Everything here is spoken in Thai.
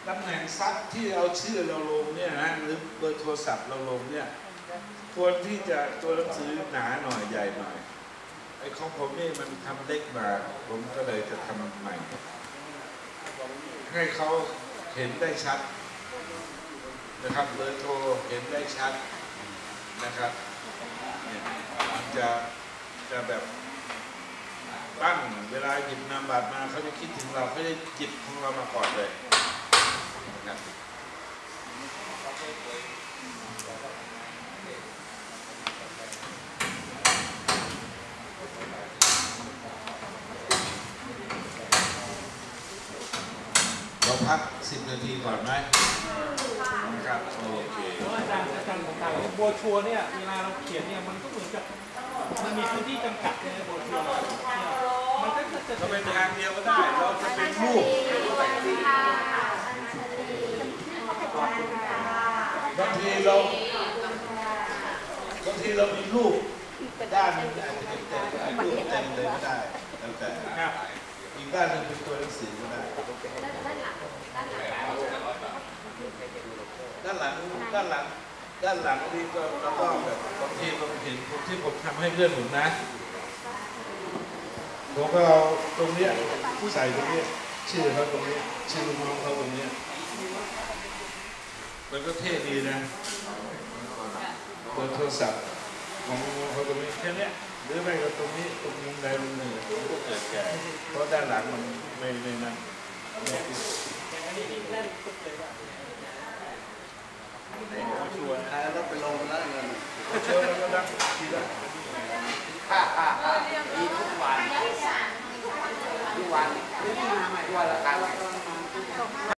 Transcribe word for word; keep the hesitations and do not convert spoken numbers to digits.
ตำแหน่งซับที่เอาชื่อเราลงเนี่ยนะหรือเบอร์โทรศัพท์เราลงเนี่ยควรที่จะตัวหนังสือหนาหน่อยใหญ่หน่อยไอ้ของผมนี่มันทำเล็กมาผมก็เลยจะทำใหม่ให้เขาเห็นได้ชัดนะครับเบอร์โทรเห็นได้ชัดนะครับเนี่ยมันจะจะแบบปั้งเวลาหยิบนามบัตรมาเขาจะคิดถึงเราเขาจะหยิบของเรามาก่อนเลยนะครับเราพักสิบนาทีก่อนไหมครับโอเคอาจารย์อาจารย์ของต่างโบชัวเนี่ยเวลาเราเขียนเนี่ยมันก็เหมือนกับมันมีพื้นที่จำกัดในโบชัวมันก็จะเราเป็นทางเดียวก็ได้เราจะเป็นรูปบางทีเราบางทีเรามีรูปด้านนึงอาจจะเป็นเต็มรูปเต็มเลยก็ได้แล้วแต่อีกด้านหนึ่งเป็นตัวหนังสือก็ได้ด้านหลังด้านหลังด้านหลังนี่ก็เราก็แบบบางทีเราเห็นที่ผมทำให้เพื่อนผมนะผมก็เอาตรงนี้ใส่ตรงนี้ชื่อเขาตรงนี้ชื่อน้องเขาตรงนี้มันก็เท่ดีนะเบอร์โทรศัพท์ของเขาตรงนี้แค่นี้หรือไม่ก็ตรงนี้ตรงมุมใดมุมหนึ่งก็เกิดแก่เพราะด้านหลังมันไม่ไม่นั่นชวนแล้วไปลงแล้วเงินชวนแล้วก็ดังทีละค่ะค่ะมีทุกวันทุกวันทุกวันละกัน